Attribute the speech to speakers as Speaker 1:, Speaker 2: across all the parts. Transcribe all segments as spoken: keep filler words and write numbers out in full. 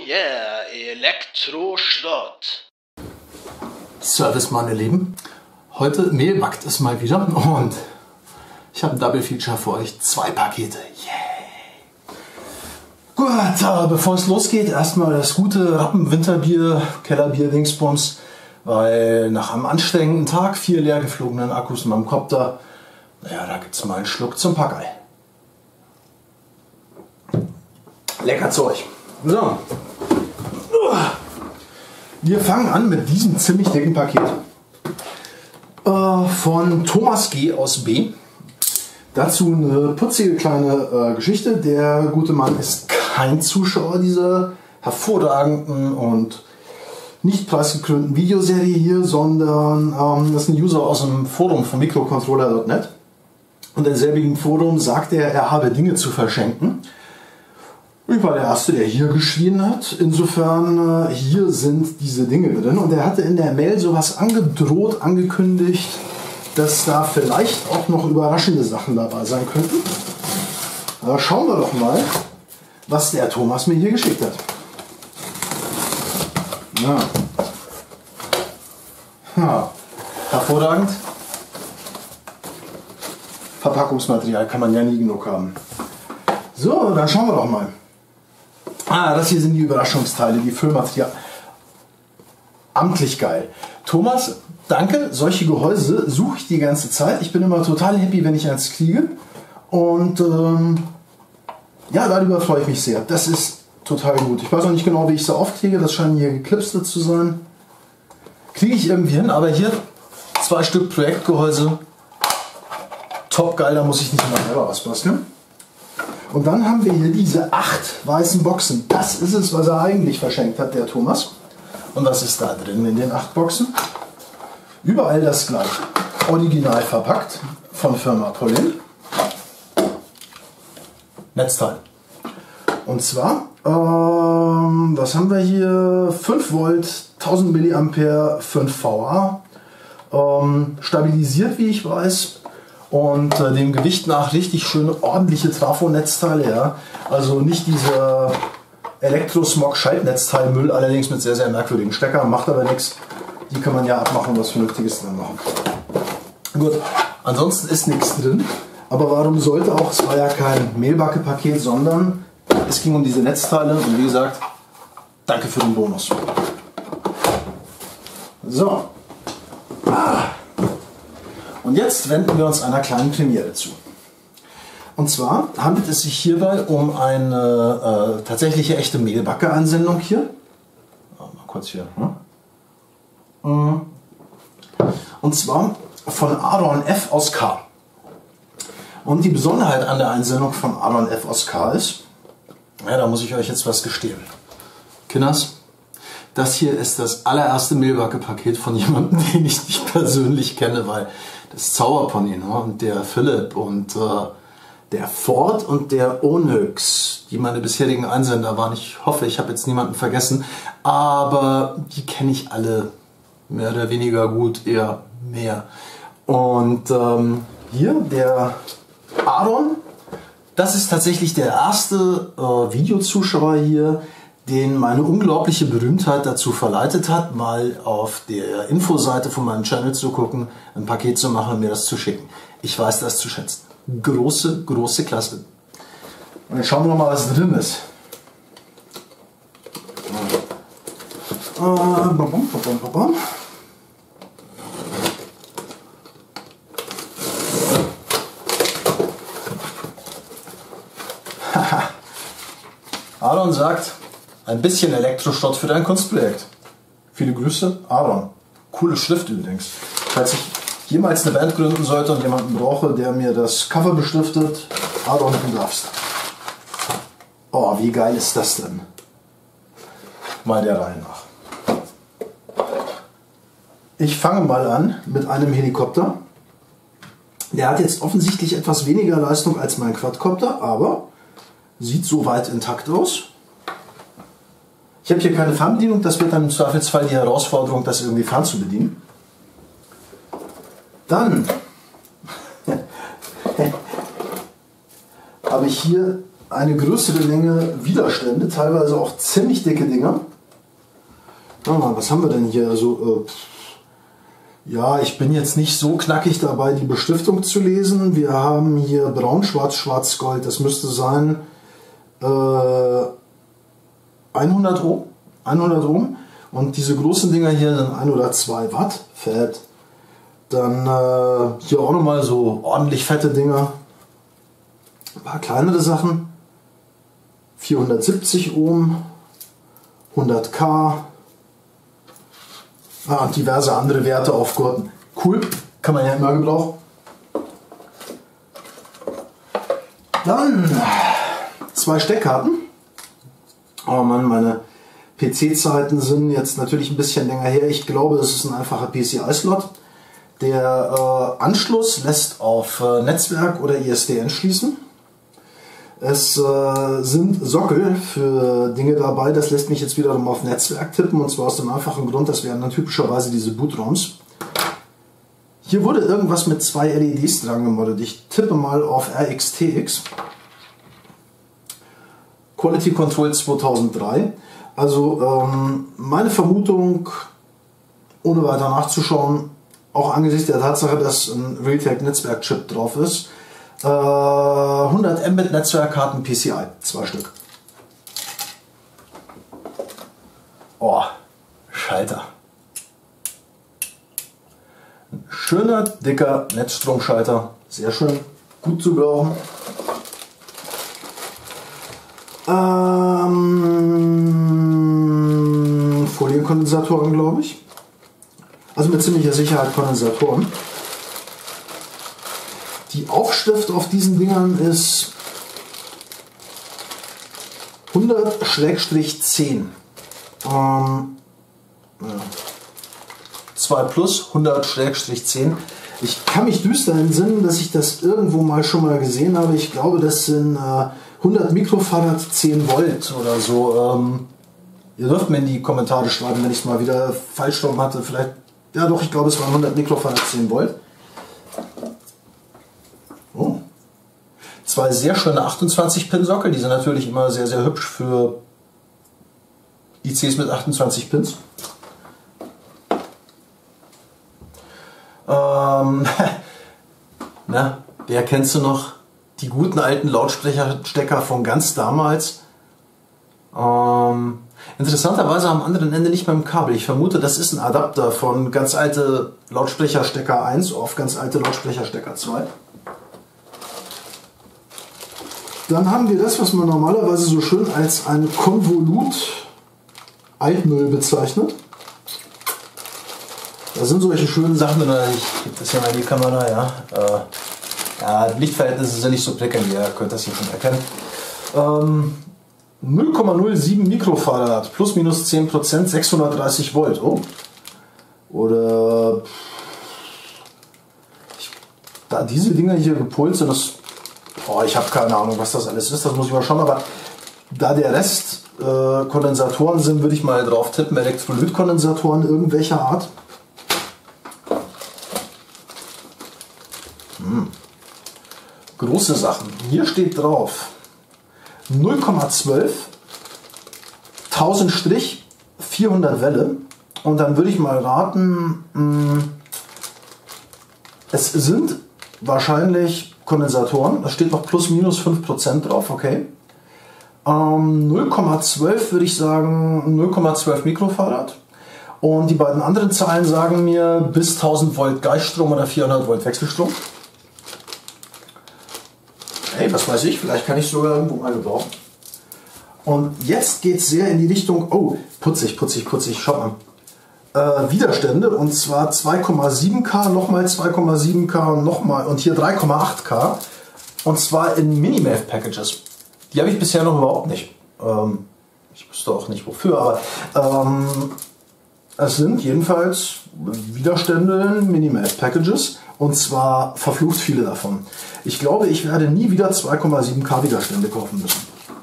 Speaker 1: yeah, Elektroschrott.
Speaker 2: Service, meine Lieben. Heute Mehl backt es mal wieder und ich habe ein Double Feature für euch. Zwei Pakete. Yay! Gut, aber bevor es losgeht, erstmal das gute Rappen-Winterbier, Kellerbier, Dingsbums. Weil nach einem anstrengenden Tag, vier leer geflogenen Akkus in meinem Kopter, naja, da gibt es mal einen Schluck zum Packei. Lecker Zeug. So. Wir fangen an mit diesem ziemlich dicken Paket. Äh, von Thomas G. aus B. Dazu eine putzige kleine äh, Geschichte. Der gute Mann ist kein Zuschauer dieser hervorragenden und nicht preisgekrönten Videoserie hier, sondern ähm, das ist ein User aus dem Forum von Microcontroller punkt net. Und im selbigen Forum sagt er, er habe Dinge zu verschenken. Ich war der Erste, der hier geschrien hat. Insofern, äh, hier sind diese Dinge drin. Und er hatte in der Mail sowas angedroht, angekündigt, dass da vielleicht auch noch überraschende Sachen dabei sein könnten. Aber schauen wir doch mal, was der Thomas mir hier geschickt hat. Ja. Ja. Hervorragend. Verpackungsmaterial kann man ja nie genug haben. So, dann schauen wir doch mal. Ah, das hier sind die Überraschungsteile, die Füllmaterial. Amtlich geil. Thomas, danke. Solche Gehäuse suche ich die ganze Zeit. Ich bin immer total happy, wenn ich eins kriege. Und ähm, ja, darüber freue ich mich sehr. Das ist total gut. Ich weiß noch nicht genau, wie ich sie aufkriege. Das scheinen hier geklipste zu sein. Kriege ich irgendwie hin, aber hier zwei Stück Projektgehäuse. Top geil, da muss ich nicht mal selber was basteln. Und dann haben wir hier diese acht weißen Boxen. Das ist es, was er eigentlich verschenkt hat, der Thomas. Und was ist da drin in den acht Boxen? Überall das gleiche. Original verpackt von Firma Polin. Netzteil. Und zwar, ähm, was haben wir hier? fünf Volt, tausend Milliampere, fünf V A. Ähm, stabilisiert, wie ich weiß. Und äh, dem Gewicht nach richtig schöne, ordentliche Trafo-Netzteile. Ja? Also nicht dieser Elektrosmog-Schaltnetzteilmüll, allerdings mit sehr, sehr merkwürdigen Steckern. Macht aber nichts. Die kann man ja abmachen und was Vernünftiges drin machen. Gut, ansonsten ist nichts drin. Aber warum sollte auch, es war ja kein Mehlbacke-Paket, sondern es ging um diese Netzteile. Und wie gesagt, danke für den Bonus. So. Ah. Und jetzt wenden wir uns einer kleinen Premiere zu. Und zwar handelt es sich hierbei um eine äh, tatsächliche echte Mehlbacke-Ansendung hier. Oh, mal kurz hier. Hm? Und zwar von Aaron F. aus K. Und die Besonderheit an der Einsendung von Aaron F. aus K. ist, ja, da muss ich euch jetzt was gestehen. Kinders, das hier ist das allererste Mehlbacke-Paket von jemandem, den ich nicht persönlich kenne, weil das Zauberpony, ne? Und der Philipp und äh, der Ford und der Onyx, die meine bisherigen Einsender waren. Ich hoffe, ich habe jetzt niemanden vergessen, aber die kenne ich alle mehr oder weniger gut, eher mehr. Und ähm, hier der Aaron, das ist tatsächlich der erste äh, Videozuschauer hier, den meine unglaubliche Berühmtheit dazu verleitet hat, mal auf der Infoseite von meinem Channel zu gucken, ein Paket zu machen und mir das zu schicken. Ich weiß das zu schätzen. Große, große Klasse. Und jetzt schauen wir mal, was drin ist. Aaron sagt, ein bisschen Elektroschrott für dein Kunstprojekt. Viele Grüße, Aaron. Coole Schrift übrigens. Falls ich jemals eine Band gründen sollte und jemanden brauche, der mir das Cover beschriftet, Aaron, du darfst. Oh, wie geil ist das denn? Mal der Reihe nach. Ich fange mal an mit einem Helikopter. Der hat jetzt offensichtlich etwas weniger Leistung als mein Quadcopter, aber sieht soweit intakt aus. Ich habe hier keine Fernbedienung, das wird dann im Zweifelsfall die Herausforderung, das irgendwie fern zu bedienen. Dann habe ich hier eine größere Menge Widerstände, teilweise auch ziemlich dicke Dinger. Ah, was haben wir denn hier? Also, äh, ja, ich bin jetzt nicht so knackig dabei, die Beschriftung zu lesen. Wir haben hier Braun, Schwarz, Schwarz, Gold. Das müsste sein äh, hundert Ohm. hundert Ohm. Und diese großen Dinger hier sind ein oder zwei Watt. Fett. Dann äh, hier auch nochmal so ordentlich fette Dinger. Ein paar kleinere Sachen. vierhundertsiebzig Ohm. hundert K. Ah, und diverse andere Werte aufgurten. Cool, kann man ja immer gebrauchen. Dann zwei Steckkarten. Oh Mann, meine P C-Zeiten sind jetzt natürlich ein bisschen länger her. Ich glaube, das ist ein einfacher P C I-Slot. Der äh, Anschluss lässt auf äh, Netzwerk oder I S D N schließen. Es äh, sind Sockel für Dinge dabei, das lässt mich jetzt wiederum auf Netzwerk tippen, und zwar aus dem einfachen Grund, das wären dann typischerweise diese Boot-ROMs. Hier wurde irgendwas mit zwei L E Ds dran gemoddet. Ich tippe mal auf R X T X. Quality Control zweitausenddrei. Also ähm, meine Vermutung, ohne weiter nachzuschauen, auch angesichts der Tatsache, dass ein Realtek Netzwerk-Chip drauf ist, hundert Mbit Netzwerkkarten P C I, zwei Stück. Oh, Schalter. Ein schöner, dicker Netzstromschalter, sehr schön, gut zu brauchen. Ähm, Folienkondensatoren, glaube ich. Also mit ziemlicher Sicherheit Kondensatoren. Die Aufschrift auf diesen Dingern ist hundert zehn. Ähm, ja. zwei plus hundert zehn. Ich kann mich düster entsinnen, dass ich das irgendwo mal schon mal gesehen habe. Ich glaube, das sind äh, hundert Mikrofarad, zehn Volt oder so. Ähm, ihr dürft mir in die Kommentare schreiben, wenn ich es mal wieder falsch rum hatte. Vielleicht, ja doch, ich glaube, es waren hundert Mikrofarad, zehn Volt. Oh. Zwei sehr schöne achtundzwanzig Pin Sockel, die sind natürlich immer sehr, sehr hübsch für I Cs mit achtundzwanzig Pins. Ähm, na, wer kennst du noch? Die guten alten Lautsprecherstecker von ganz damals. Ähm, interessanterweise am anderen Ende nicht beim Kabel. Ich vermute, das ist ein Adapter von ganz alte Lautsprecherstecker eins auf ganz alte Lautsprecherstecker zwei. Dann haben wir das, was man normalerweise so schön als ein Konvolut Altmüll bezeichnet. Da sind solche schönen Sachen drin. Ich gebe das hier mal in die Kamera. Ja, äh, ja, die Lichtverhältnisse sind nicht so prickelnd. Ihr könnt das hier schon erkennen. Ähm, null Komma null sieben Mikrofarad, plus minus zehn Prozent, sechshundertdreißig Volt. Oh. Oder ich, da diese Dinger hier gepolt sind, das, oh, ich habe keine Ahnung, was das alles ist. Das muss ich mal schauen. Aber da der Rest äh, Kondensatoren sind, würde ich mal drauf tippen, Elektrolytkondensatoren irgendwelcher Art. Hm. Große Sachen. Hier steht drauf null Komma zwölf, tausend Strich, vierhundert Welle. Und dann würde ich mal raten, mh, es sind wahrscheinlich Kondensatoren. Da steht noch plus minus fünf Prozent drauf, okay. Ähm, null Komma zwölf würde ich sagen, null Komma zwölf Mikrofarad. Und die beiden anderen Zahlen sagen mir bis tausend Volt Gleichstrom oder vierhundert Volt Wechselstrom. Hey, was weiß ich, vielleicht kann ich sogar irgendwo mal gebrauchen. Und jetzt geht es sehr in die Richtung, oh, putzig, putzig, putzig, schaut mal. Äh, Widerstände, und zwar zwei Komma sieben K, nochmal zwei Komma sieben K und nochmal, und hier drei Komma acht K. Und zwar in Minimav Packages. Die habe ich bisher noch überhaupt nicht. Ähm, ich wüsste auch nicht wofür, aber ähm, es sind jedenfalls Widerstände in Minimav Packages. Und zwar verflucht viele davon. Ich glaube, ich werde nie wieder zwei Komma sieben K Widerstände kaufen müssen.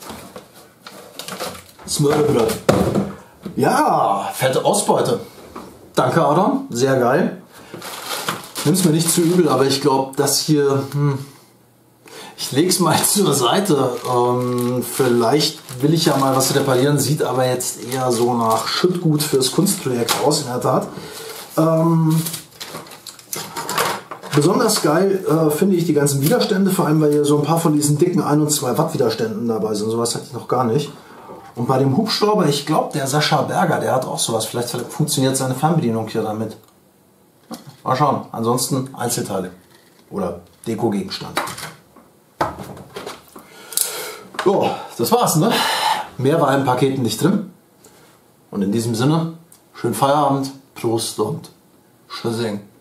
Speaker 2: Smörrebröt. Ja, fette Ausbeute. Danke, Adam. Sehr geil. Nimm's mir nicht zu übel, aber ich glaube, das hier... Hm, Ich lege es mal zur Seite. Ähm, vielleicht will ich ja mal was reparieren, sieht aber jetzt eher so nach Schüttgut fürs Kunstprojekt aus, in der Tat. Ähm, besonders geil äh, finde ich die ganzen Widerstände, vor allem weil hier so ein paar von diesen dicken ein und zwei Watt Widerständen dabei sind. Sowas hatte ich noch gar nicht. Und bei dem Hubschrauber, ich glaube, der Sascha Berger, der hat auch sowas. Vielleicht funktioniert seine Fernbedienung hier damit. Mal schauen. Ansonsten Einzelteile oder Deko-Gegenstand. So, das war's, ne? Mehr war im Paket nicht drin. Und in diesem Sinne, schönen Feierabend, Prost und Tschüssing.